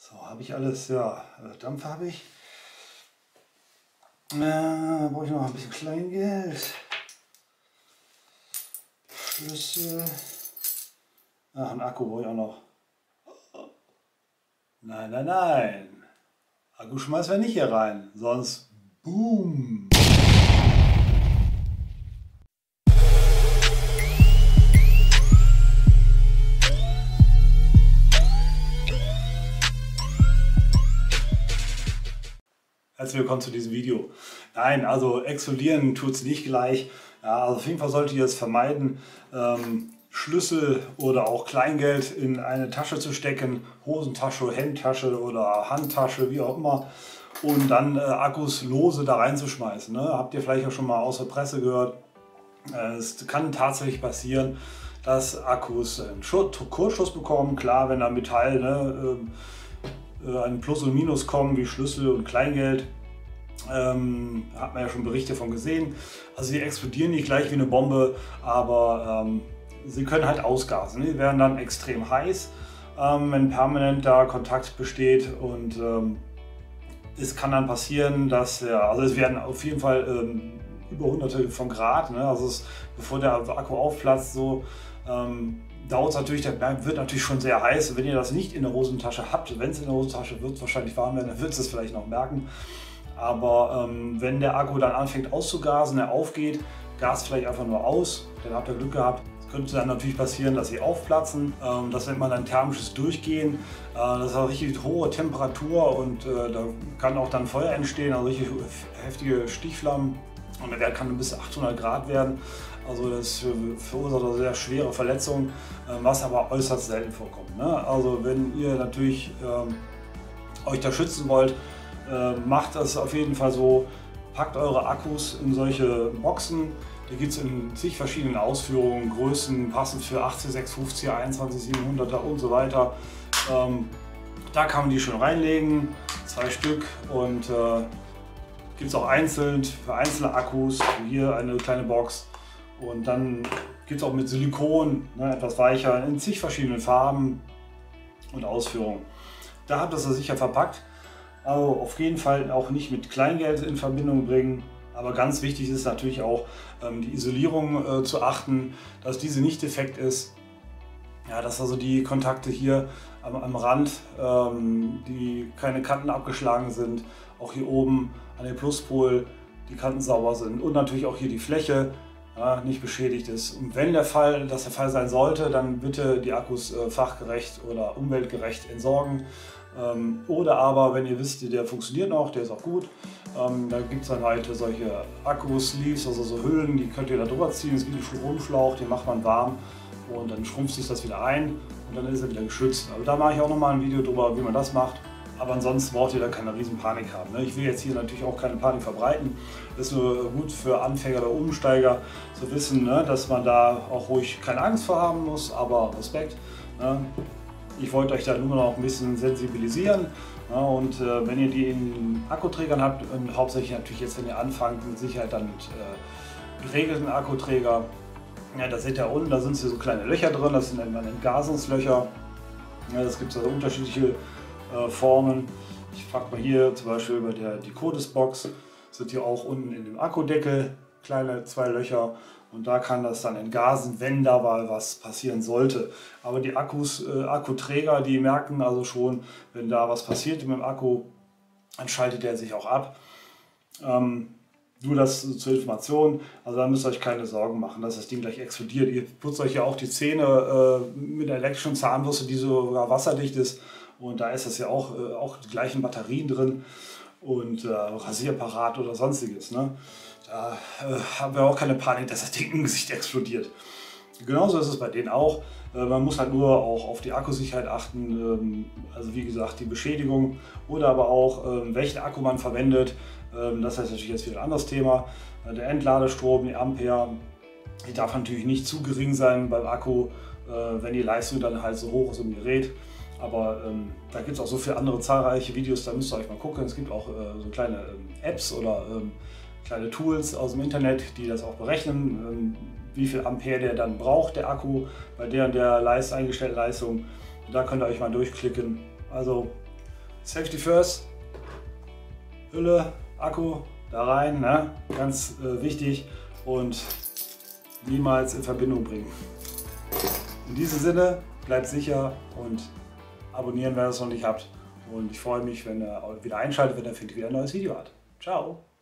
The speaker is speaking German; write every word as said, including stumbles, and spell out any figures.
So, habe ich alles, ja, Dampf habe ich. Äh, brauche ich noch ein bisschen Kleingeld. Schlüssel. Ach, einen Akku brauche ich auch noch. Nein, nein, nein. Akku schmeißen wir nicht hier rein, sonst boom. Herzlich willkommen zu diesem Video. Nein, also exfolieren tut es nicht gleich. Ja, also auf jeden Fall solltet ihr es vermeiden, ähm, Schlüssel oder auch Kleingeld in eine Tasche zu stecken, Hosentasche, Hemdtasche oder Handtasche, wie auch immer, und dann äh, Akkus lose da reinzuschmeißen. Ne? Habt ihr vielleicht auch schon mal aus der Presse gehört. Äh, es kann tatsächlich passieren, dass Akkus einen Kurzschluss bekommen. Klar, wenn da Metall, ne, äh, ein Plus und Minus kommen, wie Schlüssel und Kleingeld. Ähm, hat man ja schon Berichte von gesehen. Also die explodieren nicht gleich wie eine Bombe, aber ähm, sie können halt ausgasen. Die werden dann extrem heiß, ähm, wenn permanent da Kontakt besteht, und ähm, es kann dann passieren, dass, ja, also es werden auf jeden Fall ähm, über hunderte von Grad, ne? Also es, bevor der Akku aufplatzt, so ähm, dauert es natürlich, der wird natürlich schon sehr heiß. Wenn ihr das nicht in der Hosentasche habt, wenn es in der Hosentasche wird es wahrscheinlich warm werden, dann wird es vielleicht noch merken. Aber ähm, wenn der Akku dann anfängt auszugasen, er aufgeht, gast vielleicht einfach nur aus, dann habt ihr Glück gehabt. Es könnte dann natürlich passieren, dass sie aufplatzen. Ähm, das nennt man dann thermisches Durchgehen. Äh, das ist eine richtig hohe Temperatur, und äh, da kann auch dann Feuer entstehen, also richtig heftige Stichflammen. Und der Wert kann bis achthundert Grad werden. Also das verursacht eine sehr schwere Verletzungen, was aber äußerst selten vorkommt. Ne? Also wenn ihr natürlich ähm, euch da schützen wollt, äh, macht das auf jeden Fall so. Packt eure Akkus in solche Boxen. Die gibt es in zig verschiedenen Ausführungen, Größen, passend für achtzig, sechshundertfünfzig, einundzwanzig, siebenhunderter und so weiter. Ähm, da kann man die schon reinlegen, zwei Stück, und äh, gibt es auch einzeln für einzelne Akkus, hier eine kleine Box, und dann gibt es auch mit Silikon, ne, etwas weicher, in zig verschiedenen Farben und Ausführungen. Da habt ihr es sicher verpackt, aber auf jeden Fall auch nicht mit Kleingeld in Verbindung bringen. Aber ganz wichtig ist natürlich auch ähm, die Isolierung äh, zu achten, dass diese nicht defekt ist. Ja, dass also die Kontakte hier am, am Rand, ähm, die keine Kanten abgeschlagen sind, auch hier oben an dem Pluspol die Kanten sauber sind, und natürlich auch hier die Fläche ja, nicht beschädigt ist. Und wenn der Fall, das der Fall sein sollte, dann bitte die Akkus äh, fachgerecht oder umweltgerecht entsorgen. Ähm, oder aber, wenn ihr wisst, der funktioniert noch, der ist auch gut, ähm, da gibt es dann halt solche Akku-Sleeves, also so Hüllen, die könnt ihr da drüber ziehen, das ist wie ein Stromschlauch, den macht man warm, und dann schrumpft sich das wieder ein, und dann ist er wieder geschützt. Aber da mache ich auch noch mal ein Video drüber, wie man das macht. Aber ansonsten braucht ihr da keine riesen Panik haben. Ne? Ich will jetzt hier natürlich auch keine Panik verbreiten. Das ist nur gut für Anfänger oder Umsteiger zu wissen, ne? Dass man da auch ruhig keine Angst vor haben muss, aber Respekt. Ne? Ich wollte euch da nur noch ein bisschen sensibilisieren. Ja, und äh, wenn ihr die in Akkuträgern habt, und hauptsächlich natürlich jetzt, wenn ihr anfangt, mit Sicherheit dann mit äh, geregelten Akkuträger, ja, da seht ihr unten, da sind so kleine Löcher drin, das sind dann Entgasungslöcher. Ja, das gibt es also unterschiedliche äh, Formen. Ich frage mal hier zum Beispiel bei der Decodes-Box, sind hier auch unten in dem Akkudeckel kleine zwei Löcher. Und da kann das dann entgasen, wenn da mal was passieren sollte. Aber die Akkus, äh, Akkuträger, die merken also schon, wenn da was passiert mit dem Akku, dann schaltet der sich auch ab. Ähm, nur das zur Information, also da müsst ihr euch keine Sorgen machen, dass das Ding gleich explodiert. Ihr putzt euch ja auch die Zähne äh, mit einer elektrischen Zahnbürste, die sogar wasserdicht ist. Und da ist das ja auch, äh, auch die gleichen Batterien drin und äh, Rasierapparat oder sonstiges. Ne? Da äh, haben wir auch keine Panik, dass das Ding im Gesicht explodiert. Genauso ist es bei denen auch. Äh, man muss halt nur auch auf die Akkusicherheit achten. Ähm, also wie gesagt, die Beschädigung oder aber auch, ähm, welchen Akku man verwendet. Ähm, das ist natürlich jetzt wieder ein anderes Thema. Äh, der Entladestrom, die Ampere, die darf natürlich nicht zu gering sein beim Akku, äh, wenn die Leistung dann halt so hoch ist im Gerät. Aber ähm, da gibt es auch so viele andere zahlreiche Videos, da müsst ihr euch mal gucken. Es gibt auch äh, so kleine ähm, Apps oder ähm, kleine Tools aus dem Internet, die das auch berechnen, ähm, wie viel Ampere der dann braucht, der Akku, bei der und der Leist eingestellten Leistung. Da könnt ihr euch mal durchklicken. Also Safety first, Hülle, Akku da rein, ne? Ganz äh, wichtig, und niemals in Verbindung bringen. In diesem Sinne, bleibt sicher und abonnieren, wenn ihr es noch nicht habt. Und ich freue mich, wenn ihr wieder einschaltet, wenn ihr wieder ein neues Video habt. Ciao!